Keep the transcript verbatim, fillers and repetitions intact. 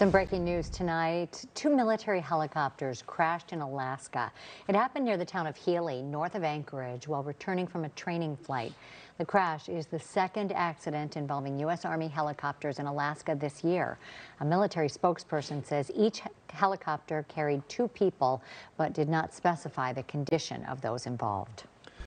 Some breaking news tonight. Two military helicopters crashed in Alaska. It happened near the town of Healy, north of Anchorage, while returning from a training flight. The crash is the second accident involving U S Army helicopters in Alaska this year. A military spokesperson says each helicopter carried two people, but did not specify the condition of those involved.